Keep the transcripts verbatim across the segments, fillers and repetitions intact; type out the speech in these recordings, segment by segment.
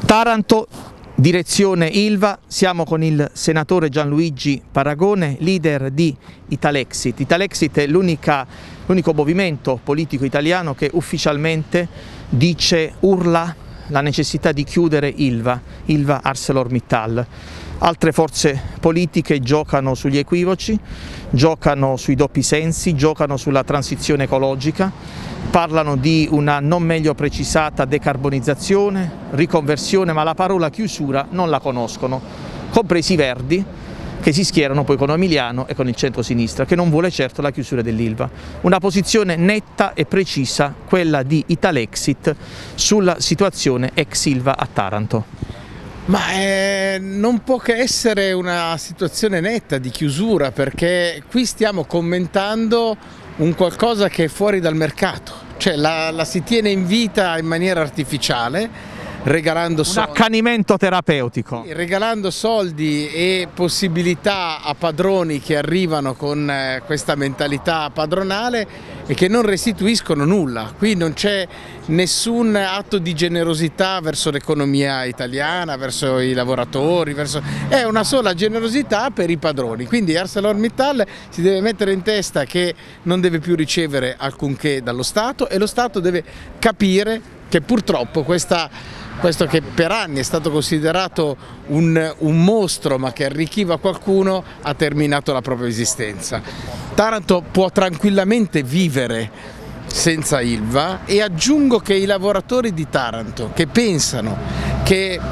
Taranto, direzione Ilva, siamo con il senatore Gianluigi Paragone, leader di Italexit. Italexit è l'unico movimento politico italiano che ufficialmente dice, urla la necessità di chiudere Ilva, Ilva ArcelorMittal. Altre forze politiche giocano sugli equivoci, giocano sui doppi sensi, giocano sulla transizione ecologica, parlano di una non meglio precisata decarbonizzazione, riconversione, ma la parola chiusura non la conoscono, compresi i Verdi, che si schierano poi con Emiliano e con il centro-sinistra, che non vuole certo la chiusura dell'Ilva. Una posizione netta e precisa, quella di Italexit, sulla situazione ex Ilva a Taranto. Ma eh, non può che essere una situazione netta di chiusura, perché qui stiamo commentando un qualcosa che è fuori dal mercato, cioè la, la si tiene in vita in maniera artificiale, regalando soldi. Un accanimento terapeutico. Sì, regalando soldi e possibilità a padroni che arrivano con eh, questa mentalità padronale e che non restituiscono nulla. Qui non c'è nessun atto di generosità verso l'economia italiana, verso i lavoratori, verso... è una sola generosità per i padroni. Quindi ArcelorMittal si deve mettere in testa che non deve più ricevere alcunché dallo Stato, e lo Stato deve capire che purtroppo questa questo che per anni è stato considerato un, un mostro, ma che arricchiva qualcuno, ha terminato la propria esistenza. Taranto può tranquillamente vivere senza Ilva, e aggiungo che i lavoratori di Taranto che pensano che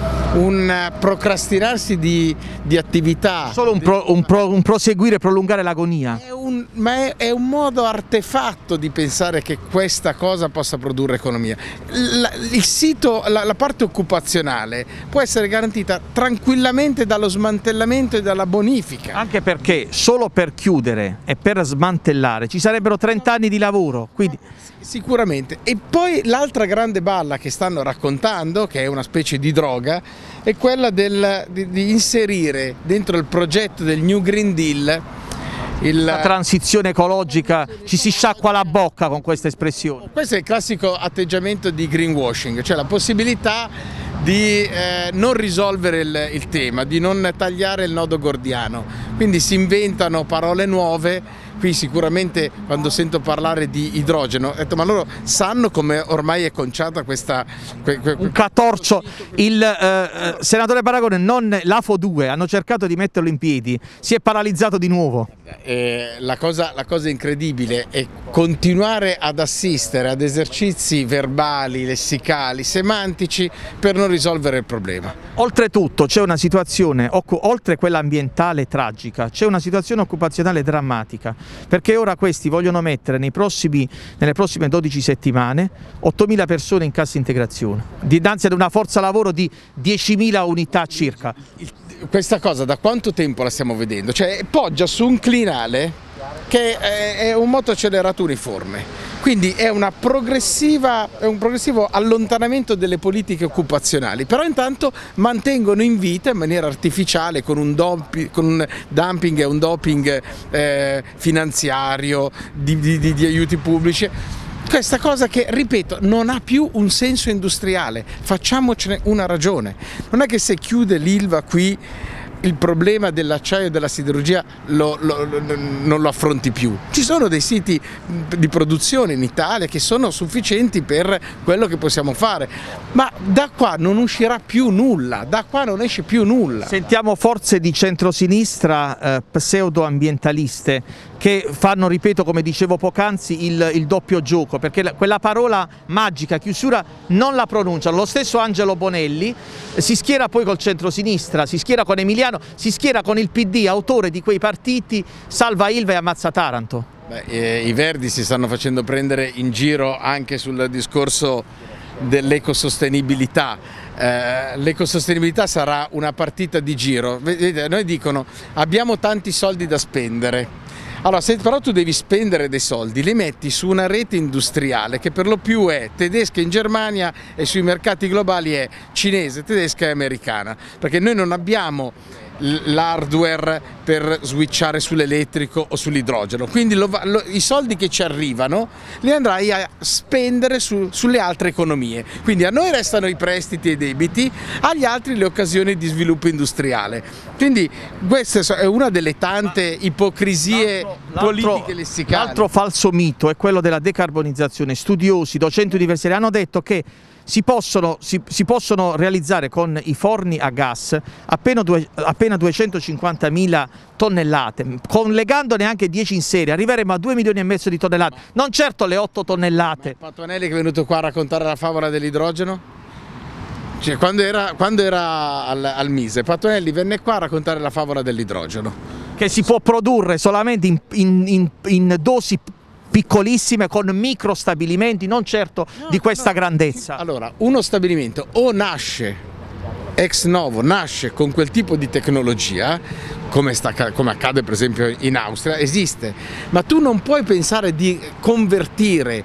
un procrastinarsi di, di attività, solo un, pro, un, pro, un proseguire, prolungare l'agonia, è un, ma è, è un modo artefatto di pensare che questa cosa possa produrre economia. La, il sito, la, la parte occupazionale può essere garantita tranquillamente dallo smantellamento e dalla bonifica. Anche perché solo per chiudere e per smantellare ci sarebbero trenta anni di lavoro, quindi... Sicuramente. E poi l'altra grande balla che stanno raccontando, che è una specie di droga, è quella del, di, di inserire dentro il progetto del New Green Deal il... la transizione ecologica. Ci si sciacqua la bocca con questa espressione. Questo è il classico atteggiamento di greenwashing, cioè la possibilità di eh, non risolvere il, il tema, di non tagliare il nodo gordiano. Quindi si inventano parole nuove. Qui sicuramente quando sento parlare di idrogeno, ho detto, ma loro sanno come ormai è conciata questa... Que, que, un catorcio. Il eh, senatore Paragone, non l'A F O due, hanno cercato di metterlo in piedi, si è paralizzato di nuovo. Eh, la, cosa, la cosa incredibile è continuare ad assistere ad esercizi verbali, lessicali, semantici per non risolvere il problema. Oltretutto c'è una situazione, oltre quella ambientale tragica, c'è una situazione occupazionale drammatica, perché ora questi vogliono mettere nei prossimi, nelle prossime dodici settimane ottomila persone in cassa integrazione, dinanzi ad una forza lavoro di diecimila unità circa. Questa cosa da quanto tempo la stiamo vedendo? Cioè poggia su un crinale che è un motoaccelerato uniforme. Quindi è, una progressiva, è un progressivo allontanamento delle politiche occupazionali, però intanto mantengono in vita in maniera artificiale, con un, dopi, con un dumping e un doping eh, finanziario, di, di, di aiuti pubblici. Questa cosa che, ripeto, non ha più un senso industriale, facciamocene una ragione. Non è che se chiude l'Ilva qui il problema dell'acciaio e della siderurgia lo, lo, lo, non lo affronti più. Ci sono dei siti di produzione in Italia che sono sufficienti per quello che possiamo fare, ma da qua non uscirà più nulla, da qua non esce più nulla. Sentiamo forze di centrosinistra eh, pseudo-ambientaliste che fanno, ripeto, come dicevo poc'anzi, il, il doppio gioco, perché la, quella parola magica, chiusura, non la pronunciano. Lo stesso Angelo Bonelli eh, si schiera poi col centrosinistra, si schiera con Emiliano, si schiera con il P D, autore di quei partiti Salva Ilva e Ammazza Taranto. Beh, eh, i Verdi si stanno facendo prendere in giro anche sul discorso dell'ecosostenibilità. Eh, l'ecosostenibilità sarà una partita di giro. Vedete, noi dicono abbiamo tanti soldi da spendere. Allora, se però tu devi spendere dei soldi, li metti su una rete industriale che per lo più è tedesca in Germania e sui mercati globali è cinese, tedesca e americana, perché noi non abbiamo l'hardware per switchare sull'elettrico o sull'idrogeno, quindi lo, lo, i soldi che ci arrivano li andrai a spendere su, sulle altre economie, quindi a noi restano i prestiti e i debiti, agli altri le occasioni di sviluppo industriale. Quindi questa è una delle tante ipocrisie politiche lessicali. L'altro falso mito è quello della decarbonizzazione. Studiosi, docenti universitari hanno detto che Si possono, si, si possono realizzare con i forni a gas appena, due, appena duecentocinquantamila tonnellate, collegandone anche dieci in serie, arriveremo a due milioni e mezzo di tonnellate, non certo le otto tonnellate. Ma Patuanelli che è venuto qua a raccontare la favola dell'idrogeno? Cioè, quando era, quando era al, al Mise, Patuanelli venne qua a raccontare la favola dell'idrogeno. Che si può produrre solamente in, in, in, in dosi piccolissime con micro stabilimenti, non certo no, di questa no. grandezza. Allora, uno stabilimento o nasce ex novo, nasce con quel tipo di tecnologia, come, sta, come accade per esempio in Austria, esiste, ma tu non puoi pensare di convertire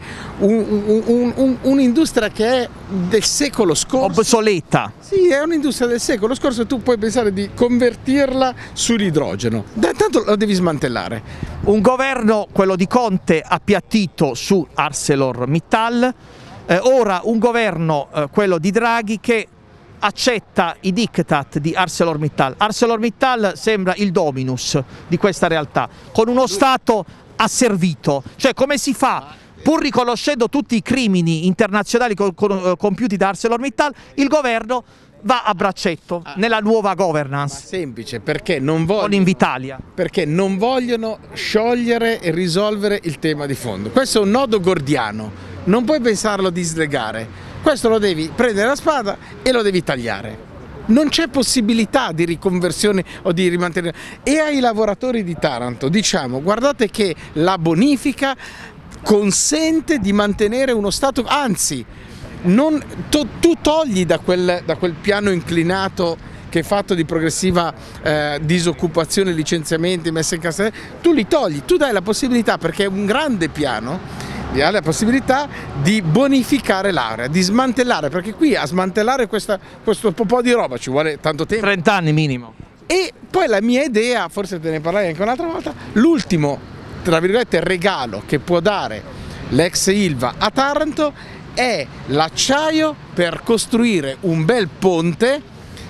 un'industria un, un, che è del secolo scorso. Obsoleta. Sì, è un'industria del secolo scorso, tu puoi pensare di convertirla sull'idrogeno, tanto lo devi smantellare. Un governo, quello di Conte, appiattito su ArcelorMittal, eh, ora un governo, eh, quello di Draghi, che accetta i diktat di ArcelorMittal. ArcelorMittal sembra il dominus di questa realtà, con uno Stato asservito. Cioè, come si fa, pur riconoscendo tutti i crimini internazionali compiuti da ArcelorMittal, il governo va a braccetto nella nuova governance? Ma semplice, perché non vogliono, con Invitalia. Perché non vogliono sciogliere e risolvere il tema di fondo. Questo è un nodo gordiano, non puoi pensarlo di slegare. Questo lo devi prendere la spada e lo devi tagliare. Non c'è possibilità di riconversione o di rimantenere. E ai lavoratori di Taranto diciamo: guardate che la bonifica consente di mantenere uno stato, anzi, non, to, tu togli da quel, da quel piano inclinato che è fatto di progressiva eh, disoccupazione, licenziamenti, messa in cassa, tu li togli, tu dai la possibilità, perché è un grande piano, ha la possibilità di bonificare l'area, di smantellare, perché qui a smantellare questa, questo po' di roba ci vuole tanto tempo. trenta anni minimo. E poi la mia idea, forse te ne parlai anche un'altra volta, l'ultimo, tra virgolette, regalo che può dare l'ex Ilva a Taranto è l'acciaio per costruire un bel ponte.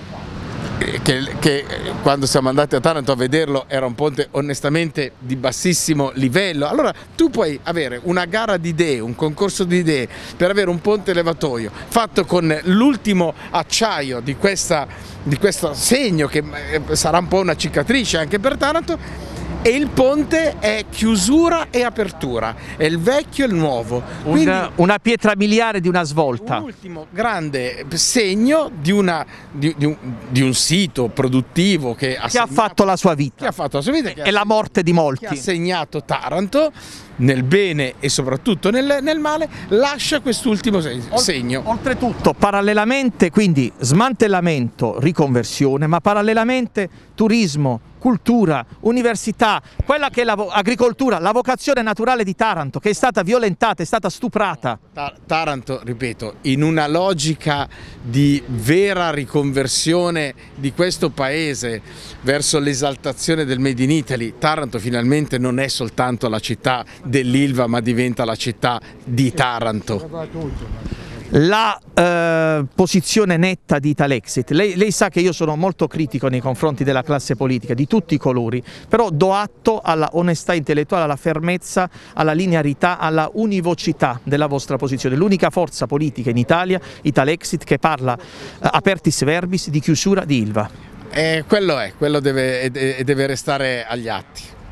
Che, che quando siamo andati a Taranto a vederlo era un ponte onestamente di bassissimo livello. Allora tu puoi avere una gara di idee, un concorso di idee per avere un ponte levatoio fatto con l'ultimo acciaio di, questa, di questo segno, che sarà un po' una cicatrice anche per Taranto, e il ponte è chiusura e apertura, è il vecchio e il nuovo. Quindi, una, una pietra miliare di una svolta. Un ultimo grande segno di, una, di, di, un, di un sito produttivo che ha, che ha fatto la sua vita. Che ha fatto la sua vita. E la morte di molti. Che ha segnato Taranto nel bene e soprattutto nel, nel male, lascia quest'ultimo segno. Oltretutto, parallelamente, quindi smantellamento, riconversione, ma parallelamente turismo, cultura, università, quella che è l'agricoltura, la vocazione naturale di Taranto, che è stata violentata, è stata stuprata. Taranto, ripeto, in una logica di vera riconversione di questo paese verso l'esaltazizione del Made in Italy, Taranto finalmente non è soltanto la città dell'Ilva, ma diventa la città di Taranto. La eh, posizione netta di Italexit, lei, lei sa che io sono molto critico nei confronti della classe politica di tutti i colori, però do atto alla onestà intellettuale, alla fermezza, alla linearità, alla univocità della vostra posizione. L'unica forza politica in Italia, Italexit, che parla eh, apertis verbis di chiusura di Ilva. Eh, quello è, quello deve, deve restare agli atti.